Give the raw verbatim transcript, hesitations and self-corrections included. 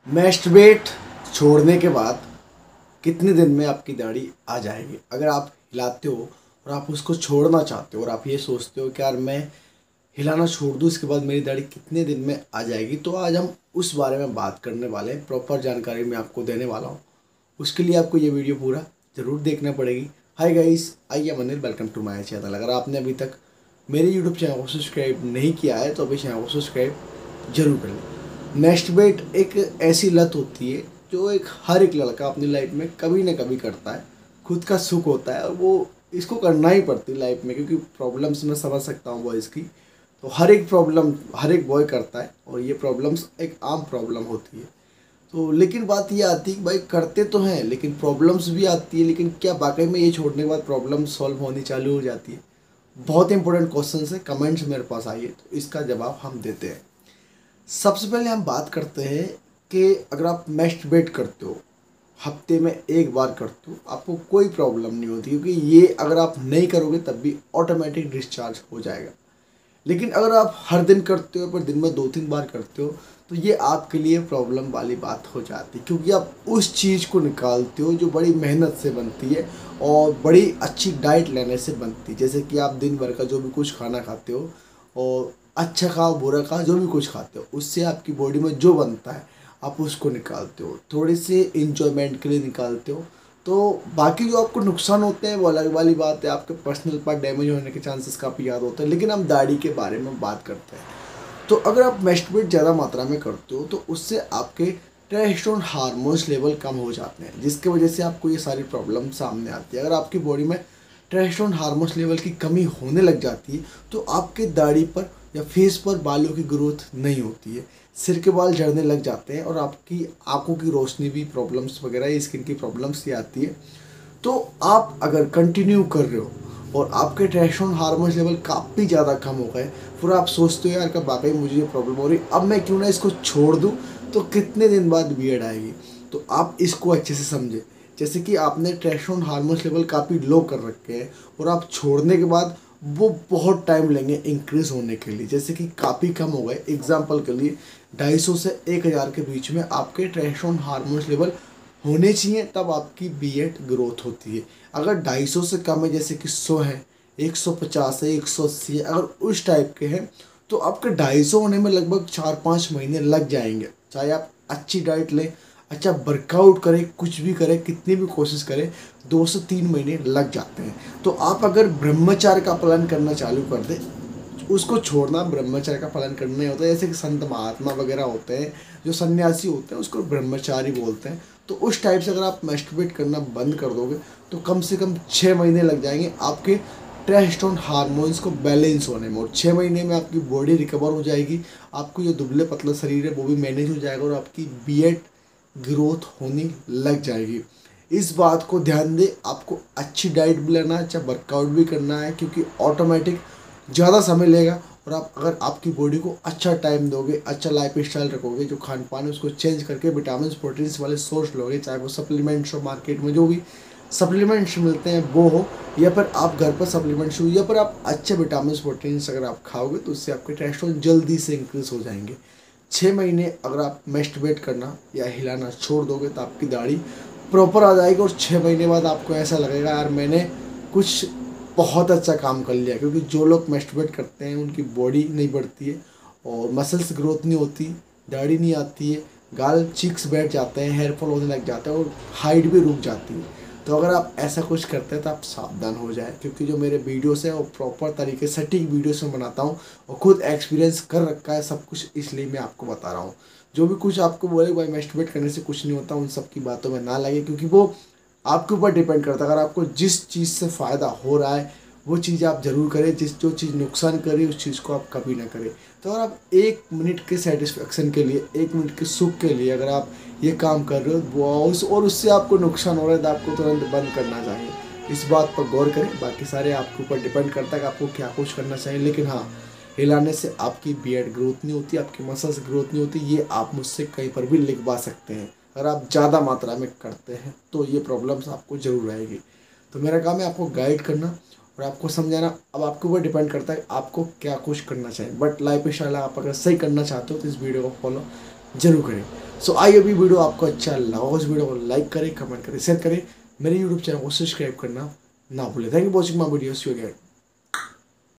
Masturbate छोड़ने के बाद कितने दिन में आपकी दाढ़ी आ जाएगी? अगर आप हिलाते हो और आप उसको छोड़ना चाहते हो और आप ये सोचते हो कि यार मैं हिलाना छोड़ दूँ इसके बाद मेरी दाढ़ी कितने दिन में आ जाएगी, तो आज हम उस बारे में बात करने वाले हैं। प्रॉपर जानकारी मैं आपको देने वाला हूँ। उसके लिए आपको ये वीडियो पूरा ज़रूर देखना पड़ेगी। Hi guys, I am Anil, welcome to my channel. अगर आपने अभी तक मेरे यूट्यूब चैनल को सब्सक्राइब नहीं किया है तो अभी चैनल को सब्सक्राइब जरूर कर लें। मैस्टरबेट एक ऐसी लत होती है जो एक हर एक लड़का अपनी लाइफ में कभी ना कभी करता है। खुद का सुख होता है और वो इसको करना ही पड़ती है लाइफ में, क्योंकि प्रॉब्लम्स मैं समझ सकता हूँ बॉयज़ की। तो हर एक प्रॉब्लम हर एक बॉय करता है और ये प्रॉब्लम्स एक आम प्रॉब्लम होती है। तो लेकिन बात ये आती है कि भाई करते तो हैं लेकिन प्रॉब्लम्स भी आती है, लेकिन क्या वाकई में ये छोड़ने के बाद प्रॉब्लम सॉल्व होनी चालू हो जाती है? बहुत इंपॉर्टेंट क्वेश्चन है, कमेंट्स मेरे पास आइए तो इसका जवाब हम देते हैं। सबसे पहले हम बात करते हैं कि अगर आप मैस्टरबेट करते हो, हफ्ते में एक बार करते हो, आपको कोई प्रॉब्लम नहीं होती, क्योंकि ये अगर आप नहीं करोगे तब भी ऑटोमेटिक डिस्चार्ज हो जाएगा। लेकिन अगर आप हर दिन करते हो पर दिन में दो तीन बार करते हो तो ये आपके लिए प्रॉब्लम वाली बात हो जाती है, क्योंकि आप उस चीज़ को निकालते हो जो बड़ी मेहनत से बनती है और बड़ी अच्छी डाइट लेने से बनती है। जैसे कि आप दिन भर का जो भी कुछ खाना खाते हो और अच्छा खाओ बुरा खाओ जो भी कुछ खाते हो, उससे आपकी बॉडी में जो बनता है आप उसको निकालते हो, थोड़े से इंजॉयमेंट के लिए निकालते हो। तो बाकी जो आपको नुकसान होते हैं वो अलग वाली बात है, आपके पर्सनल पार्ट डैमेज होने के चांसेस काफ़ी ज़्यादा होते हैं। लेकिन हम दाढ़ी के बारे में बात करते हैं। तो अगर आप मैस्टरबेट ज़्यादा मात्रा में करते हो तो उससे आपके टेस्टोस्टेरोन हार्मोन्स लेवल कम हो जाते हैं, जिसकी वजह से आपको ये सारी प्रॉब्लम सामने आती है। अगर आपकी बॉडी में टेस्टोस्टेरोन हार्मोन्स लेवल की कमी होने लग जाती है तो आपके दाढ़ी पर या फेस पर बालों की ग्रोथ नहीं होती है, सिर के बाल झड़ने लग जाते हैं और आपकी आंखों की रोशनी भी प्रॉब्लम्स वगैरह स्किन की प्रॉब्लम्स ये आती है। तो आप अगर कंटिन्यू कर रहे हो और आपके टेस्टोस्टेरोन हार्मोन्स लेवल काफ़ी ज़्यादा कम हो गए, फिर आप सोचते हो यार कि वाकई मुझे ये प्रॉब्लम हो रही, अब मैं क्यों ना इसको छोड़ दूँ, तो कितने दिन बाद बियर्ड आएगी? तो आप इसको अच्छे से समझें। जैसे कि आपने टेस्टोस्टेरोन हार्मोन्स लेवल काफ़ी लो कर रखे हैं और आप छोड़ने के बाद वो बहुत टाइम लेंगे इंक्रीज़ होने के लिए, जैसे कि काफ़ी कम हो गए। एग्जाम्पल के लिए ढाई सौ से एक हज़ार के बीच में आपके टेस्टोस्टेरोन हार्मोन्स लेवल होने चाहिए, तब आपकी बीएड ग्रोथ होती है। अगर ढाई सौ से कम है, जैसे कि सौ है, एक सौ पचास है, एक सौ अस्सी है, अगर उस टाइप के हैं तो आपके ढाई सौ होने में लगभग चार पाँच महीने लग जाएंगे। चाहे आप अच्छी डाइट लें, अच्छा वर्कआउट करें, कुछ भी करें, कितनी भी कोशिश करें, दो से तीन महीने लग जाते हैं। तो आप अगर ब्रह्मचार्य का पालन करना चालू कर दें, उसको छोड़ना ब्रह्मचर्य का पालन करना ही होता है। जैसे कि संत महात्मा वगैरह होते हैं, जो सन्यासी होते हैं, उसको ब्रह्मचारी बोलते हैं। तो उस टाइप से अगर आप मैस्टरबेट करना बंद कर दोगे तो कम से कम छः महीने लग जाएंगे आपके टेस्टोस्टेरोन हार्मोन्स को बैलेंस होने में, और छः महीने में आपकी बॉडी रिकवर हो जाएगी, आपको जो दुबले पतला शरीर है वो भी मैनेज हो जाएगा और आपकी बीएड ग्रोथ होने लग जाएगी। इस बात को ध्यान दें, आपको अच्छी डाइट भी लेना है, अच्छा वर्कआउट भी करना है, क्योंकि ऑटोमेटिक ज़्यादा समय लेगा। और आप अगर आपकी बॉडी को अच्छा टाइम दोगे, अच्छा लाइफ स्टाइल रखोगे, जो खान पान है उसको चेंज करके विटामिन प्रोटीन्स वाले सोर्स लोगे, चाहे वो सप्लीमेंट्स हो, मार्केट में जो भी सप्लीमेंट्स मिलते हैं वो हो, या फिर आप घर पर सप्लीमेंट्स हो, या फिर आप अच्छे विटामिन प्रोटीन्स अगर आप खाओगे तो उससे आपके टेस्टोस्टेरोन जल्दी से इंक्रीज हो जाएंगे। छः महीने अगर आप मैस्टरबेट करना या हिलाना छोड़ दोगे तो आपकी दाढ़ी प्रॉपर आ जाएगी और छः महीने बाद आपको ऐसा लगेगा यार मैंने कुछ बहुत अच्छा काम कर लिया। क्योंकि जो लोग मैस्टरबेट करते हैं उनकी बॉडी नहीं बढ़ती है और मसल्स ग्रोथ नहीं होती, दाढ़ी नहीं आती है, गाल चिक्स बैठ जाते हैं, हेयर फॉल होने लग जाता है और हाइट भी रुक जाती है। तो अगर आप ऐसा कुछ करते हैं तो आप सावधान हो जाए, क्योंकि जो मेरे वीडियोस हैं वो प्रॉपर तरीके से सटीक वीडियोस में बनाता हूँ और खुद एक्सपीरियंस कर रखा है सब कुछ, इसलिए मैं आपको बता रहा हूँ। जो भी कुछ आपको बोले भाई मैस्टरबेट करने से कुछ नहीं होता, उन सब की बातों में ना लगे, क्योंकि वो आपके ऊपर डिपेंड करता है। अगर आपको जिस चीज़ से फ़ायदा हो रहा है वो चीज़ आप ज़रूर करें, जिस जो चीज़ नुकसान करे उस चीज़ को आप कभी ना करें। तो अगर आप एक मिनट के सेटिस्फेक्शन के लिए, एक मिनट के सुख के लिए अगर आप ये काम कर रहे हो वो उस और उससे आपको नुकसान हो रहा है तो आपको तुरंत बंद करना चाहिए। इस बात पर गौर करें, बाकी सारे आपके ऊपर डिपेंड करता है कि आपको क्या कुछ करना चाहिए। लेकिन हाँ, हिलाने से आपकी बीएड ग्रोथ नहीं होती, आपकी मसल्स ग्रोथ नहीं होती, ये आप मुझसे कहीं पर भी लिखवा सकते हैं। अगर आप ज़्यादा मात्रा में करते हैं तो ये प्रॉब्लम्स आपको ज़रूर आएगी। तो मेरा काम है आपको गाइड करना और आपको समझाना। अब आपके ऊपर डिपेंड करता है आपको क्या कुछ करना चाहिए, बट लाइफ स्टाइल आप अगर सही करना चाहते हो तो इस वीडियो को फॉलो जरूर करें। सो आई अभी वीडियो आपको अच्छा लगा उस वीडियो को लाइक करें, कमेंट करें, शेयर करें, मेरे यूट्यूब चैनल को सब्सक्राइब करना ना भूलें। Thank you watching my videos you again.